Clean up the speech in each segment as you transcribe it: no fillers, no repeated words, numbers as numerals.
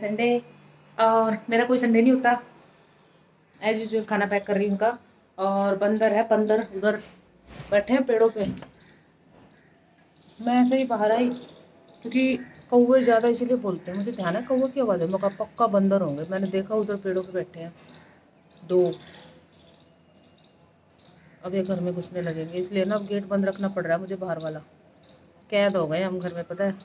Sunday और मेरा कोई संडे नहीं होता। एज यूजुअल खाना पैक कर रही हूँ उनका। और बंदर है, बंदर उधर बैठे हैं पेड़ों पे। मैं ऐसे ही बाहर आई क्योंकि कौवे ज़्यादा इसीलिए बोलते हैं। मुझे ध्यान है कौवे की आवाज़ है, मगर पक्का बंदर होंगे। मैंने देखा उधर पेड़ों पे बैठे हैं 2। अब ये घर में घुसने लगेंगे, इसलिए ना अब गेट बंद रखना पड़ रहा है मुझे बाहर वाला। कैद हो गए हम घर में, पता है।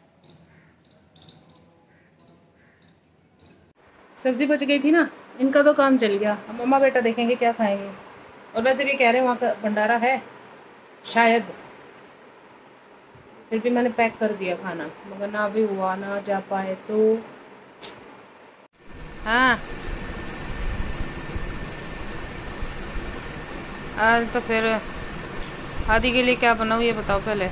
सब्जी बच गई थी ना, इनका तो काम चल गया। अब मम्मा बेटा देखेंगे क्या खाएंगे। और वैसे भी कह रहे हैं वहाँ का भंडारा है शायद, फिर भी मैंने पैक कर दिया खाना, मगर ना भी हुआ, ना जा पाए तो। हाँ आज तो फिर आदि के लिए क्या बनाऊँ ये बताओ पहले।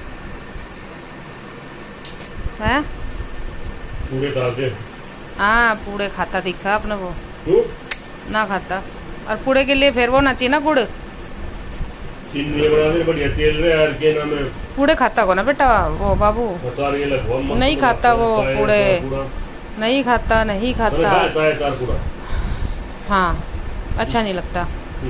हैं पूरे डाल दे। हाँ पूड़े खाता दिखा आपने वो ना खाता। और पूड़े के लिए फिर वो ना चाहिए ना गुड़, चीनी बना दे बढ़िया तेल रे यार के नाम है। पूड़े खाता को ना बेटा वो बाबू नहीं खाता वो पूड़े, नहीं खाता नहीं खाता। हाँ अच्छा नहीं लगता।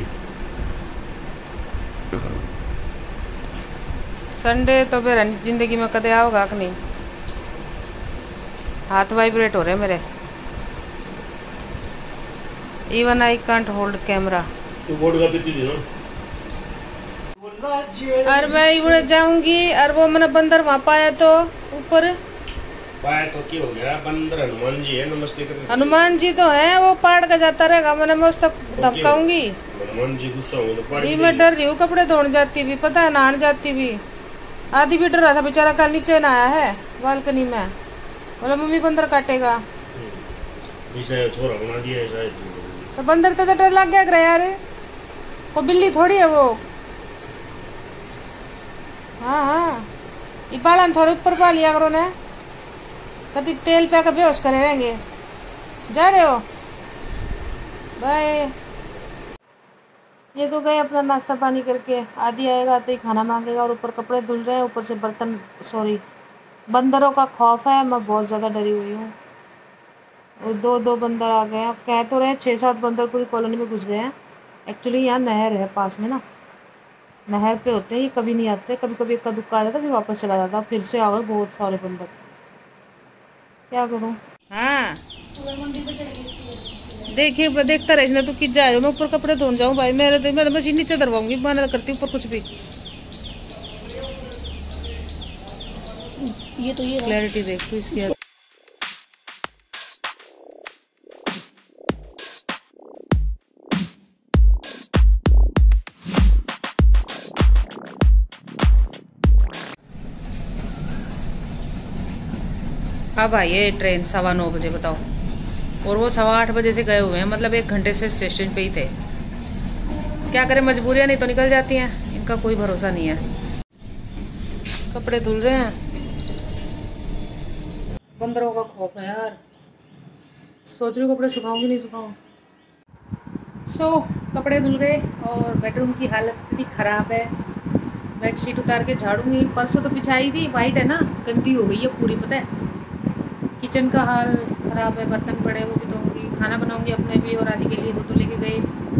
संडे तो फिर जिंदगी में कदे आओगा कि नहीं। हाथ वाइब्रेट हो रहे मेरे। Even I can't hold camera. तू बोर्ड का पीती थी ना। और मैं इधर जाऊंगी और वो मैंने बंदर वहाँ पाया तो ऊपर पाया तो क्या हो गया। बंदर हनुमान जी है, नमस्ते कर। हनुमान जी तो है, वो पाड़ का जाता रहेगा, मैंने मैं उस तक धपकाऊंगी। हनुमान जी गुस्सा हो तो पाड़। मैं डर रही हूँ, कपड़े धोने जाती भी, पता है नहाने जाती भी। आदि भी डर रहा था बेचारा, कल नीचे ना आया है बालकनी में, बोला मम्मी बंदर काटेगा। छोरा बना दिया शायद। तो बंदर तो डर लग गया यार, वो बिल्ली थोड़ी है वो। हाँ हाँ ये बालन थोड़े ऊपर पा लिया करो ने, कभी तेल पे का बेहोश करे रहेंगे। जा रहे हो बाय। ये तो गए अपना नाश्ता पानी करके। आदि आएगा आते ही खाना मांगेगा और ऊपर कपड़े धुल रहे हैं, ऊपर से बर्तन। सॉरी बंदरों का खौफ है, मैं बहुत ज़्यादा डरी हुई हूँ। वो 2 बंदर आ गए हैं, कह तो रहे 6-7 बंदर पूरी कॉलोनी में घुस गए हैं। एक्चुअली यहाँ नहर है पास में ना, नहर पे होते हैं ये, कभी नहीं आते। कभी कभी इक्का दुक्का आ जाता फिर वापस चला जाता। फिर से आ गए बहुत सारे बंदर, क्या करूँ। हाँ देखिए देखता रहे तू किस जाए। मैं ऊपर कपड़े धोने जाऊँ भाई, मैं मशीन नीचे दरवाऊंगी, मैं करती ऊपर कुछ भी। ये तो ये क्लैरिटी देख तू इसकी। अब आई ये ट्रेन 9:15 बजे बताओ, और वो 8:15 बजे से गए हुए हैं, मतलब 1 घंटे से स्टेशन पे ही थे। क्या करें, मजबूरियां नहीं तो निकल जाती हैं, इनका कोई भरोसा नहीं है। कपड़े धुल रहे हैं, बंदरों का खौफ है यार। सोच रही हूँ कपड़े सुखाऊंगी नहीं सुखाऊं। कपड़े धुल गए और बेडरूम की हालत इतनी ख़राब है। बेडशीट उतार के झाड़ूंगी। परसों तो बिछाई थी, वाइट है ना, गंदी हो गई है पूरी, पता है। किचन का हाल ख़राब है, बर्तन पड़े वो भी धोऊंगी। खाना बनाऊंगी अपने लिए और आदि के लिए, वो तो लेके गए।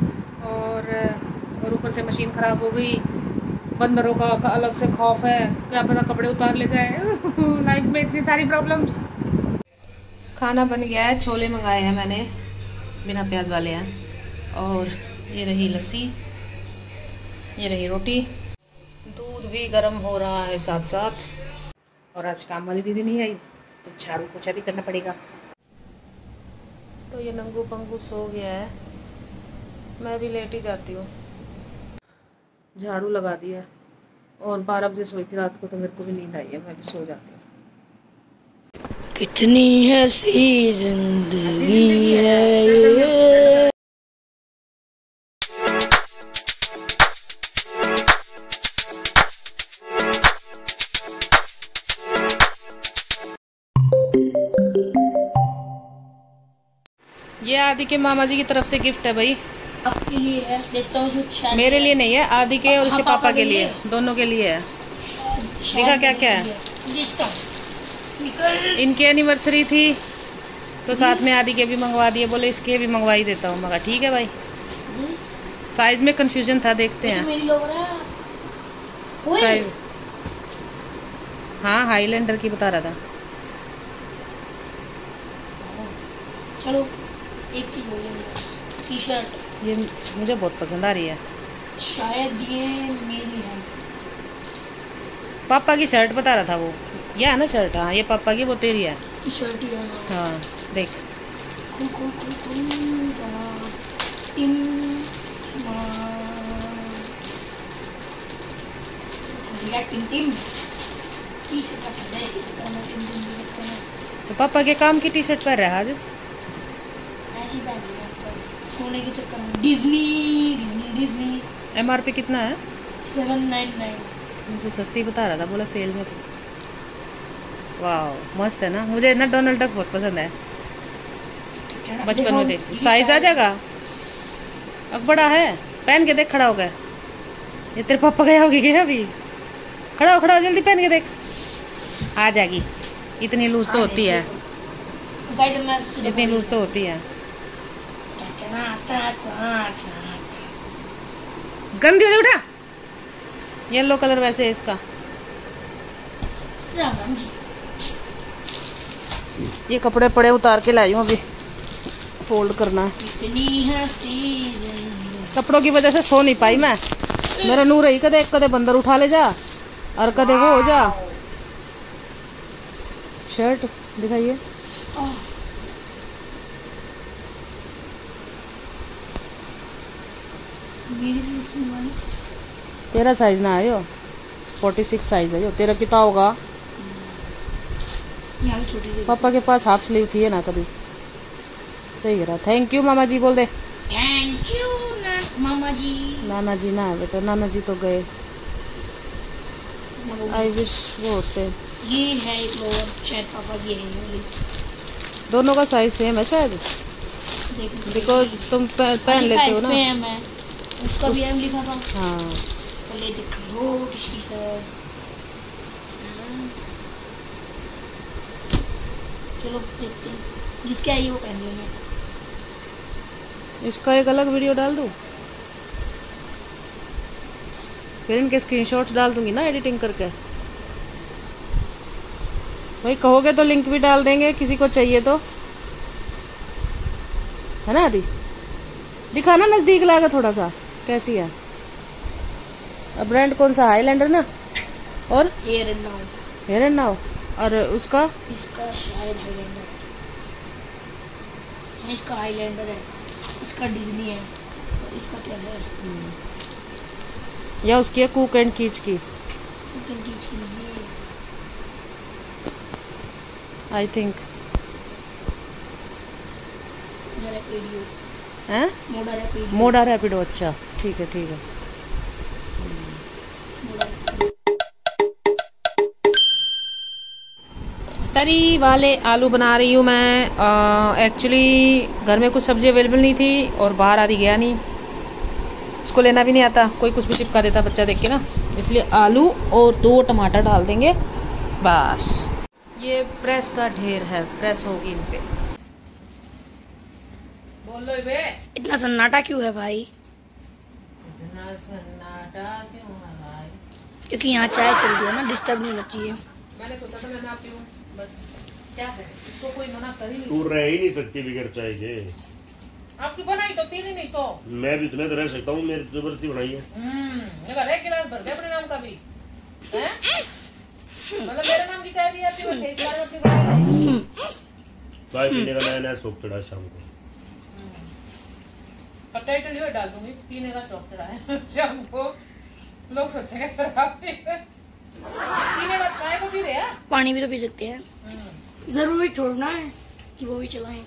और ऊपर से मशीन ख़राब हो गई। बंदरों का अलग से खौफ है, क्या पता कपड़े उतार ले जाए। लाइफ में इतनी सारी प्रॉब्लम्स। खाना बन गया है, छोले मंगाए हैं मैंने, बिना प्याज वाले हैं। और ये रही लस्सी, ये रही रोटी, दूध भी गर्म हो रहा है साथ साथ। और आज काम वाली दीदी नहीं आई तो झाड़ू पोछा भी करना पड़ेगा। तो ये नंगू पंगू सो गया है, मैं भी लेट ही जाती हूँ। झाड़ू लगा दिया और 12 बजे सोई थी रात को, तो मेरे को भी नींद आई है, मैं भी सो जाती हूँ। कितनी हंसी जिंदगी है ये। ये आदि के मामा जी की तरफ से गिफ्ट है भाई। आपके लिए है, देखता हूँ। मेरे लिए नहीं है, आदि के और उसके पापा के लिए, दोनों के लिए है। देखा क्या क्या है। देखता हूँ। इनकी एनिवर्सरी थी तो साथ में आदि के भी मंगवा दिए, बोले इसके भी मंगवा ही देता हूँ। मगर ठीक है भाई, साइज में कंफ्यूजन था, देखते हैं मेरी लोग साइज। हाँ हाईलैंडर की बता रहा था। चलो एक चीज बोलिए, टी शर्ट ये मुझे बहुत पसंद आ रही है। शायद ये मेरी है। पापा की शर्ट बता रहा था वो, ये है ना शर्ट। हाँ ये पापा की, वो तेरी है। टी शर्ट ही है। हाँ देख, तो पापा के काम की टी शर्ट पहन रहा है आज। ऐसी पहन ली है, सोने के चक्कर में। Disney Disney Disney. MRP कितना है? 799। मुझे सस्ती बता रहा था, बोला सेल में। वाह मस्त है ना, मुझे ना डोनाल्ड डक बहुत पसंद है, बचपन में देख। साइज आ जाएगा, अब बड़ा है, पहन के देख खड़ा हो गया। ये तेरे पापा गया होगी क्या अभी? खड़ा हो जल्दी, पहन के देख, आ जाएगी। इतनी लूज तो होती है, इतनी लूज तो होती है। गंदी हो उठा। येलो कलर वैसे है इसका। ये कपड़े पड़े उतार के लाई हूँ, अभी फोल्ड करना है। इतनी हंसी कपड़ों की वजह से सो नहीं पाई मैं। मेरा नूर ही कदे बंदर उठा ले जा और कदे वो हो जा। शर्ट दिखाइए। तेरा साइज ना आयो, 46 साइज है। तेरा कितना होगा? पापा के पास हाफ स्लीव थी है ना, कभी सही रहा। थैंक यू मामा जी बोल दे। थैंक यू मामा जी। नाना जी ना है बेटा, नाना जी तो गए। आई विश वो होते। ये है एक लोअर, शायद पापा की है। दोनों का साइज सेम है शायद, बिकॉज तुम पहन लेते हो ना। मैं उसका भी एम लिखा था। हाँ पहले देख लो किसकी सर। चलो देखते हैं, जिसके आई वो पहन लेंगे। इसका एक अलग वीडियो डाल दूं, फिर इनके स्क्रीनशॉट्स डाल दूंगी ना एडिटिंग करके। भाई कहोगे तो लिंक भी डाल देंगे, किसी को चाहिए तो, है ना आदि? दिखाना नजदीक लाकर थोड़ा सा, कैसी है? अब ब्रांड कौन सा? हाईलैंडर ना, और हेयर एंड नाउ, और उसका इसका शायद हाईलैंडर, इसका हाईलैंडर है, इसका डिज्नी है, और इसका क्या है? या उसकी है कुक एंड कीच की। आई थिंक मोडा रैपिडो। अच्छा ठीक है ठीक है। तरी वाले आलू बना रही हूँ मैं। एक्चुअली घर में कुछ सब्जी अवेलेबल नहीं थी और बाहर आदि गया नहीं, उसको लेना भी नहीं आता, कोई कुछ भी चिपका देता बच्चा देख के ना, इसलिए आलू और 2 टमाटर डाल देंगे बस। ये प्रेस का ढेर है, प्रेस होगी इन पे। बोलो बे, इतना सन्नाटा क्यों है भाई? इतना सन्नाटा क्यों है भाई? क्योंकि यहाँ चाय चल रही है ना, डिस्टर्ब नहीं होना चाहिए। मैंने सोचा था मैं ना पीऊं, बट क्या है, इसको कोई मना कर ही नहीं। तू रह ही नहीं सकती बगैर चाय के। आपकी बनाई तो पीनी नहीं तो मैं भी तुम्हें तो रह सकता हूँ, मेरी जबरदस्ती बनाई है। एक गिलास भर दे अपने नाम का भी, मतलब मेरे नाम की चाय भी आती है, इस बार अपनी बनाई। चाय पीने का नया नया शौक चढ़ा शाम को। टाइटल ये डाल दूंगी, पीने का शौक चढ़ा है शाम को। लोग सोचेंगे शराब पीने का, चाय को पी रहे हैं, पानी भी तो पी सकते हैं। जरूरी छोड़ना है कि वो भी चलाएं।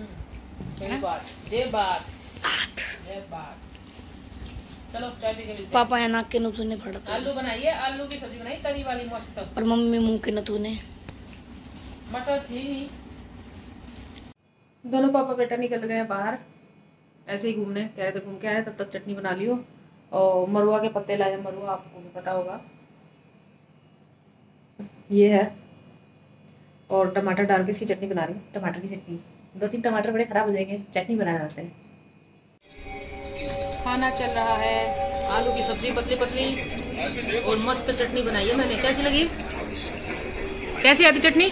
चलो चाय पी के मिलते हैं। पापा है नाक के नथुने फड़ा था। आलू बनाइए, आलू की सब्जी बनाई तरी वाली मस्त, और मम्मी मुंह के नथुने। मटर थी नहीं। दोनों पापा बेटा निकल गए बाहर ऐसे ही घूमने, कह रहे थे घूम के आए, तब तक चटनी बना लियो। और मरुआ के पत्ते लाए, मरुआ आपको भी पता होगा, ये है। और टमाटर डाल के इसकी चटनी बना रही हूँ, टमाटर की चटनी 2-3 टमाटर बड़े खराब हो जाएंगे, चटनी बनाना आता है। खाना चल रहा है, आलू की सब्जी पतली पतली और मस्त चटनी बनाई है मैंने। कैसी लगी? कैसी आती चटनी?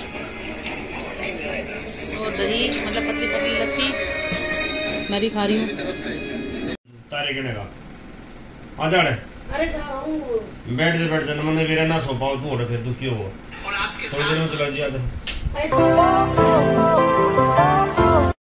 और दही मतलब पतली पतली लस्सी मैं भी खा रही हूँ। तारे कहने का आ जा रे। अरे जाऊँ बैठ जा मैंने मेरा ना सो पाओ तू फिर दुखी हो थोड़ी देर में चला जी। अरे